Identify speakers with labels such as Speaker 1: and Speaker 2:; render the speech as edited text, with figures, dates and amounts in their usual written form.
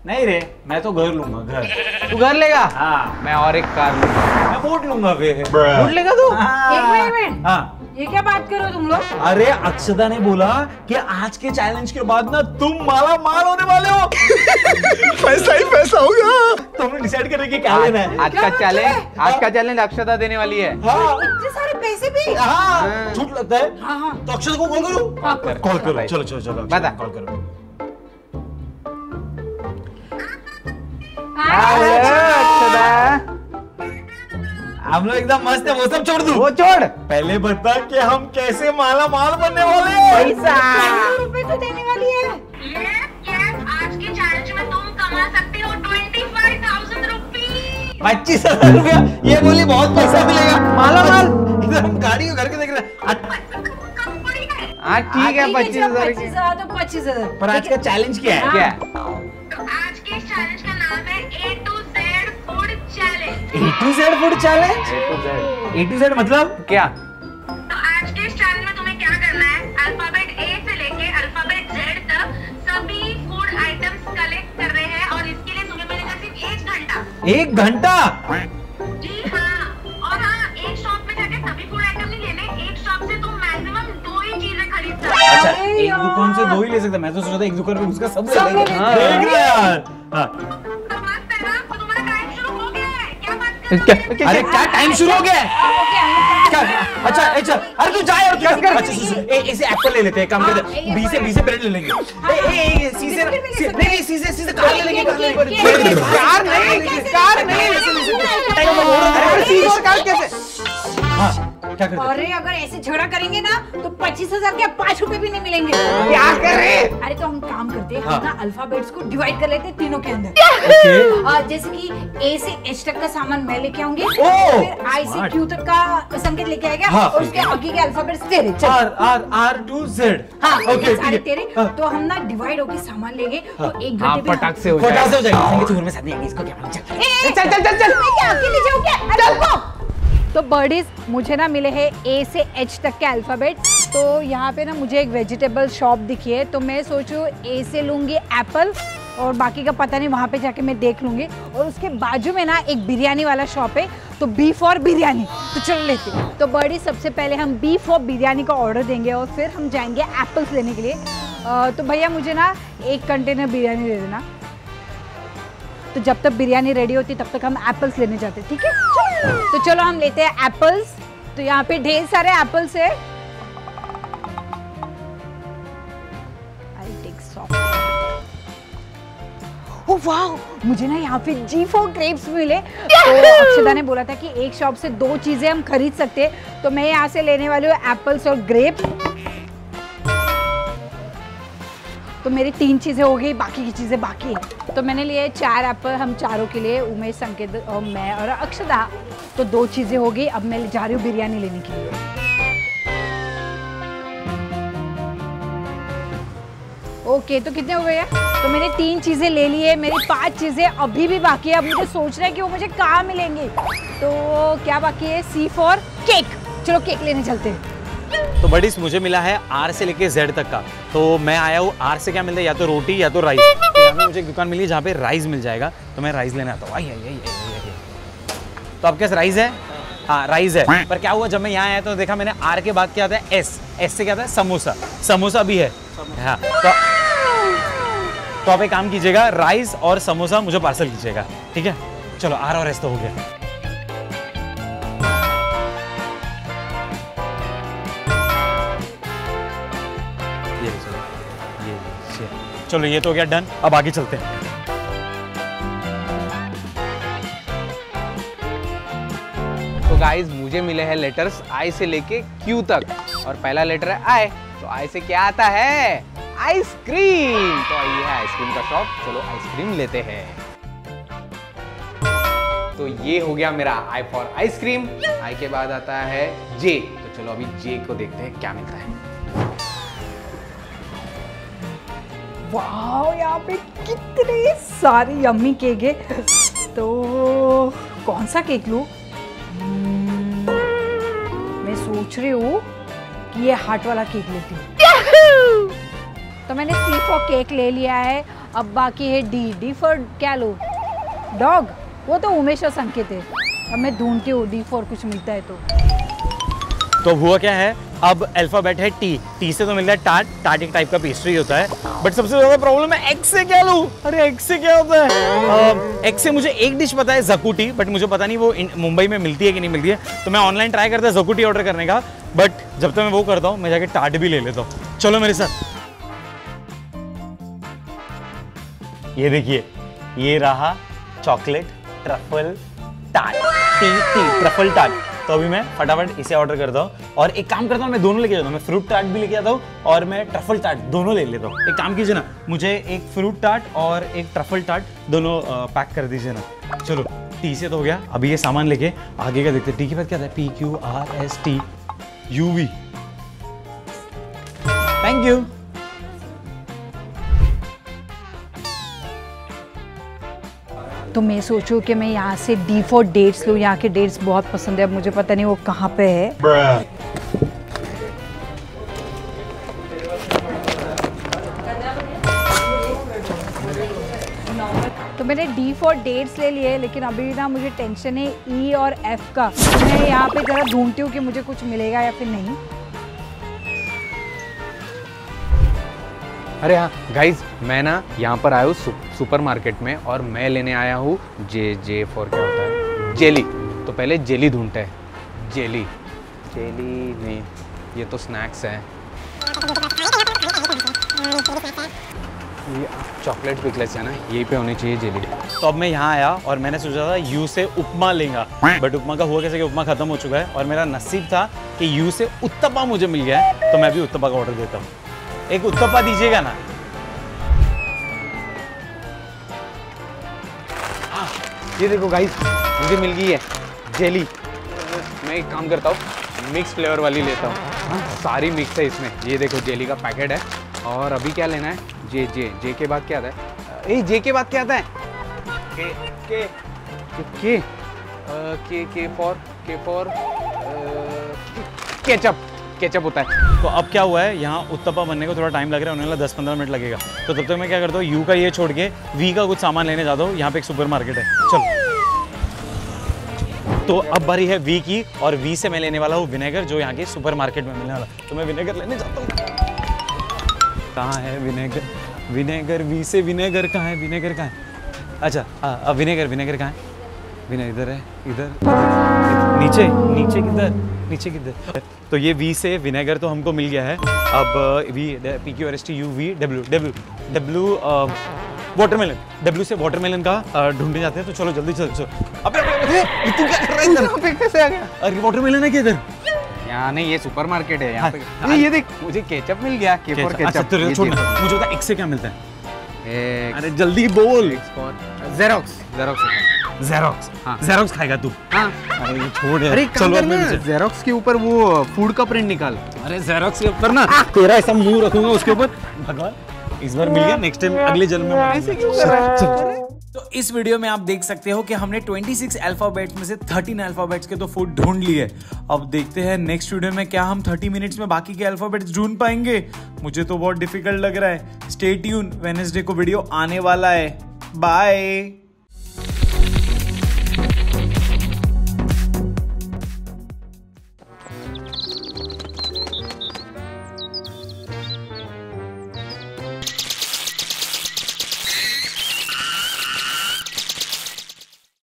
Speaker 1: नहीं रे, मैं तो घर लूंगा, घर।
Speaker 2: तू घर लेगा?
Speaker 1: हाँ।
Speaker 2: मैं और एक कार लूंगा।
Speaker 1: मैं बोट लूंगा फिर।
Speaker 2: बोट लेगा तू?
Speaker 3: एक मिनट।
Speaker 1: हाँ।
Speaker 3: ये क्या बात कर रहे हो तुम लोग?
Speaker 1: अरे अक्षदा ने बोला कि आज के चैलेंज के बाद ना तुम माला माल होने वाले हो।
Speaker 4: पैसा ही पैसा होगा।
Speaker 1: तो हमने डिसाइड करें कि क्या लेना है।
Speaker 2: आज का चैलेंज अक्षता देने वाली है।
Speaker 1: हाँ।
Speaker 3: इतने सारे पैसे भी?
Speaker 1: हाँ। झूठ लगता है।
Speaker 3: हाँ हाँ।
Speaker 1: तो अक्षदा को कॉल करूं?
Speaker 3: हाँ,
Speaker 1: कॉल करो। चलो चलो चलो।
Speaker 2: बता।
Speaker 1: कॉल करो।
Speaker 2: अक्षता,
Speaker 1: हम लोग एकदम मस्त है, वो सब छोड़ दूं।
Speaker 2: वो छोड़।
Speaker 1: पहले बता कि हम कैसे माला माल बनने वाले हैं।
Speaker 2: पैसा।
Speaker 3: 500 रुपए तो देने वाली है।
Speaker 5: आज के चैलेंज में तुम कमा सकते हो 25,000 रुपीज।
Speaker 1: 25,000 रुपया। ये बोली बहुत पैसा मिलेगा।
Speaker 2: माला माल।
Speaker 1: इधर हम गाड़ी को करके देख रहे हैं।
Speaker 2: हाँ ठीक है, 25,000।
Speaker 3: 25,000 तो 25,000।
Speaker 1: पर आज का चैलेंज क्या है?
Speaker 2: क्या?
Speaker 5: तो आज के इस चैलेंज का नाम है A to Z food challenge.
Speaker 1: A to Z food challenge? A to Z मतलब
Speaker 2: क्या?
Speaker 5: तो आज के इस चैलेंज में तुम्हें क्या करना है, अल्फाबेट A से लेके अल्फाबेट Z तक सभी फूड आइटम्स कलेक्ट कर रहे हैं और इसके लिए तुम्हें मिलेगा सिर्फ 1 घंटा।
Speaker 1: 1 घंटा?
Speaker 5: जी हाँ। और हाँ, एक शॉप में जाके सभी फूड आइटम नहीं लेने, एक शॉप से तुम मैक्सिमम 2 ही चीजें खरीद सकते हो।
Speaker 1: अच्छा,
Speaker 3: अरे
Speaker 1: एक
Speaker 3: यार।
Speaker 1: दुकान से 2 ही ले सकता। मैं तो सोचा था एक दुकान पे उसका सब ले
Speaker 3: सब ले
Speaker 1: लेंगे।
Speaker 3: लेते
Speaker 2: हैं।
Speaker 1: देख रहे यार। हाँ।
Speaker 5: तो मस्त है ना, तो तुम्हारा टाइम शुरू हो गया है, क्या बात कर रहे हो?
Speaker 1: अरे क्या टाइम शुरू हो गया है? क्या? अच्छा अच्छा, अरे तू जाए और क्या कर? अच्छा सुन, इसे एप्पल ले लेते हैं, काम करते हैं। बी से ब्रेड ले लेंगे। सी से नहीं, सी से कार ले लेंगे।
Speaker 2: कार नहीं। अरे सी और कार कैसे?
Speaker 1: हाँ, क्या करते हैं?
Speaker 3: अरे अगर ऐसे झगड़ा करेंगे ना तो 25,000 के 5 रुपए भी नहीं मिलेंगे।
Speaker 2: क्या करें?
Speaker 3: अरे तो हम काम करते हैं,
Speaker 1: हाँ।
Speaker 3: हम ना अल्फाबेट्स को डिवाइड कर लेते हैं तीनों के अंदर।
Speaker 1: ओके।
Speaker 3: जैसे कि A से H तक का सामान मैं लेके आऊंगी,
Speaker 1: ओह,
Speaker 3: फिर I से
Speaker 1: smart।
Speaker 3: Q तक का संकेत लेके आएगा,
Speaker 1: हाँ।
Speaker 3: और उसके आगे के अल्फाबेट्स तेरे। चल।
Speaker 1: R to Z।
Speaker 3: हाँ,
Speaker 1: ओके,
Speaker 3: ये सारे
Speaker 1: ठीक है।
Speaker 3: तेरे।
Speaker 1: हाँ।
Speaker 3: तो हम ना डिवाइड होके सामान लेंगे तो 1
Speaker 2: हाँ,
Speaker 3: घंटे में
Speaker 2: फटाक से हो
Speaker 1: फटाक से
Speaker 2: जाएगा।
Speaker 1: हो जाएगा। संगीत सुर में साथ नहीं आएंगे, इसको क्या मालूम। चल।
Speaker 2: चल।
Speaker 3: मैं क्या अकेले जाऊँ क्या? अरे रुको। तो बर्डीज, मुझे ना मिले हैं A से H तक के अल्फाबेट। तो यहाँ पे ना मुझे एक वेजिटेबल शॉप दिखी है, तो मैं सोचूं A से लूँगी एप्पल, और बाकी का पता नहीं, वहाँ पे जाके मैं देख लूँगी। और उसके बाजू में ना एक बिरयानी वाला शॉप है, तो B फॉर बिरयानी। तो चलो लेते हैं। तो बड़ी सबसे पहले हम B फॉर बिरयानी का ऑर्डर देंगे और फिर हम जाएंगे एप्पल्स लेने के लिए। तो भैया मुझे ना 1 कंटेनर बिरयानी दे देना। तो जब तक बिरयानी रेडी होती तब तक हम एप्पल्स लेने जाते, ठीक है? तो चलो हम लेते हैं एप्पल्स। तो यहाँ पे ढेर सारे एप्पल्स है। ओह वाह, मुझे ना यहाँ पे G फॉर ग्रेप्स मिले। तो अक्षदा ने बोला था कि एक शॉप से 2 चीजें हम खरीद सकते हैं, तो मैं यहाँ से लेने वाली हूँ एप्पल्स और ग्रेप्स। तो मेरी 3 चीजें हो गई, बाकी की चीजें बाकी है। तो मैंने लिए 4 एप्पल, हम चारों के लिए, उमेश, संकेत और मैं और अक्षदा। तो 2 चीजें हो गई। अब मैं जा रही हूँ बिरयानी लेने के लिए। ओके, तो कितने हो गए? तो मैंने 3 चीजें ले ली है, मेरी 5 चीजें अभी भी बाकी है। अब मुझे सोचना है कि वो मुझे कहाँ मिलेंगे। तो क्या बाकी है? C for cake. चलो केक लेने चलते हैं।
Speaker 1: तो बडीज, मुझे मिला है R से लेके Z तक का। तो मैं आया हूँ, R से क्या मिलता है, या तो रोटी या तो राइस। तो यहाँ पे मुझे एक दुकान मिली जहाँ पे राइस मिल जाएगा, तो मैं राइस लेने आता हूँ। आई। तो आपके पास राइस है? हाँ, राइस है। पर क्या हुआ, जब मैं यहाँ आया तो देखा मैंने R के बाद क्या आता है, S से क्या आता है, समोसा। समोसा भी है। हाँ, तो आप एक काम कीजिएगा, राइस और समोसा मुझे पार्सल कीजिएगा, ठीक है? चलो, R और S तो हो गया। चलो, ये तो हो गया डन। अब आगे चलते हैं।
Speaker 2: तो गाइस, मुझे मिले हैं लेटर्स I से लेके Q तक, और पहला लेटर है I। तो I से क्या आता है? आइसक्रीम। तो ये है आइसक्रीम का शॉप, चलो आइसक्रीम लेते हैं। तो ये हो गया मेरा I फॉर आइसक्रीम। I के बाद आता है J। तो चलो अभी J को देखते हैं क्या मिलता है।
Speaker 3: वाह, यहाँ पे कितने सारे यम्मी केक है। तो कौन सा केक लूँ? मैं सोच रही हूँ कि ये हार्ट वाला केक लेती हूँ। तो मैंने C फॉर केक ले लिया है। अब बाकी है डी फॉर क्या लो, डॉग, वो तो उमेश और संकेत है। अब मैं ढूंढती हूँ डी फॉर कुछ मिलता है
Speaker 1: तो हुआ क्या है, अब अल्फाबेट है टी से तो मिलता है टाट एक टाइप का पेस्ट्री होता है, बट सबसे ज्यादा प्रॉब्लम है एग से क्या लूं। अरे एग से क्या होता है? एग से मुझे एक डिश पता है, ज़कूटी, बट मुझे पता नहीं वो मुंबई में मिलती है कि नहीं मिलती है। तो मैं ऑनलाइन ट्राई करता ज़कूटी ऑर्डर करने का, बट जब तक मैं वो करता हूँ मैं जाके टाट भी ले लेता हूँ। चलो मेरे साथ। ये देखिए, ये रहा चॉकलेट ट्रफल टाट, टी ट्रफल टाट। तो अभी मैं फटाफट इसे ऑर्डर करता हूँ और एक काम करता हूँ, मैं दोनों लेके जाता हूँ। मैं फ्रूट टार्ट भी लेके आता हूँ और मैं ट्रफल टार्ट दोनों ले लेता हूँ। एक काम कीजिए ना, मुझे एक फ्रूट टार्ट और एक ट्रफल टार्ट दोनों पैक कर दीजिए ना। चलो टी से तो हो गया, अभी ये सामान लेके आगे का देखते हैं। टी के बाद क्या था? PQRST UV। Thank you.
Speaker 3: तो मैं सोचूं कि मैं यहाँ से डी फॉर डेट्स लूँ। यहाँ के डेट्स बहुत पसंद है, अब मुझे पता नहीं वो कहाँ पे है। तो मैंने डी फॉर डेट्स ले लिए, लेकिन अभी ना मुझे टेंशन है ई और एफ का। मैं यहाँ पे जरा ढूंढती हूँ कि मुझे कुछ मिलेगा या फिर नहीं।
Speaker 2: अरे हाँ गाइज, मैं ना यहाँ पर आया हूँ सुपर मार्केट में और मैं लेने आया हूँ जे फॉर क्या होता है, जेली। तो पहले जेली ढूंढते हैं। जेली नहीं, ये तो स्नैक्स हैं। ये चॉकलेट पिकलेट्स है ना, यहीं पे होनी चाहिए जेली।
Speaker 1: तो अब मैं यहाँ आया और मैंने सोचा था यू से उपमा लेगा, बट उपमा का हुआ कैसे कि उपमा खत्म हो चुका है और मेरा नसीब था कि यू से उत्तपा मुझे मिल गया है। तो मैं भी उत्तपा का ऑर्डर देता हूँ। एक उत्तपा दीजिएगा ना।
Speaker 2: ये देखो गाइस, मुझे मिल गई है जेली। मैं एक काम करता हूँ, मिक्स फ्लेवर वाली लेता हूँ। सारी मिक्स है इसमें। ये देखो जेली का पैकेट है। और अभी क्या लेना है? जे के बाद क्या आता है? ए जे के बाद क्या आता है? के फॉर केचप होता है।
Speaker 1: तो अब क्या हुआ है, यहाँ उत्तपा बनने को थोड़ा टाइम लग रहा है, होने वाला 10-15 मिनट लगेगा। तो तब तक मैं क्या करता हूँ, यू का ये छोड़ के वी का कुछ सामान लेने जाता हूँ। यहाँ पे एक सुपर मार्केट है, चलो। तो अब बारी है वी की, और वी से मैं लेने वाला हूँ विनेगर, जो यहाँ के सुपर मार्केट में मिलने वाला। तो मैं विनेगर लेने जाता हूँ। कहाँ है विनेगर? वी से विनेगर कहाँ है? विनेगर कहाँ है? अच्छा विनेगर कहाँ है? इधर है, इधर नीचे किधर? तो ये वी से विनेगर तो हमको मिल गया है। अब V PQRST UV W watermelon, W से वाटरमेलन का ढूंढने जाते हैं। तो चलो जल्दी चलो। अबे तू क्या कर रहा है इधर? कैसे आ गया? अरे वाटरमेलन है किधर?
Speaker 2: यहाँ नहीं, ये सुपर मार्केट है यहाँ पे। ये देख, मुझे केचप मिल गया। के फॉर केचप।
Speaker 1: अच्छा छोड़, मुझे बता एक से क्या मिलता है? अरे जल्दी बोल। ज़ेरोक्स खाएगा तू?
Speaker 2: हाँ।
Speaker 1: अरे ये छोड़ यार।
Speaker 2: अरे
Speaker 1: चलो
Speaker 2: अब मैं ज़ेरोक्स के ऊपर वो फूड का प्रिंट निकाल।
Speaker 1: अरे ज़ेरोक्स के ऊपर ना तेरा ऐसा मुंह रखूंगा उसके ऊपर। भगवान, इस बार मिल गया, नेक्स्ट टाइम अगले जन्म में ऐसे क्यों कर रहा है? तो इस वीडियो में आप देख सकते हो कि हमने 26 अल्फाबेट्स में से 13 अल्फाबेट्स के तो फूड ढूंढ लिए। अब देखते हैं नेक्स्ट वीडियो में क्या हम 30 मिनट्स में बाकी के अल्फाबेट्स ढूंढ पाएंगे। मुझे तो बहुत डिफिकल्ट लग रहा है। स्टे ट्यून, वेडनेसडे को वीडियो आने वाला है। बाय।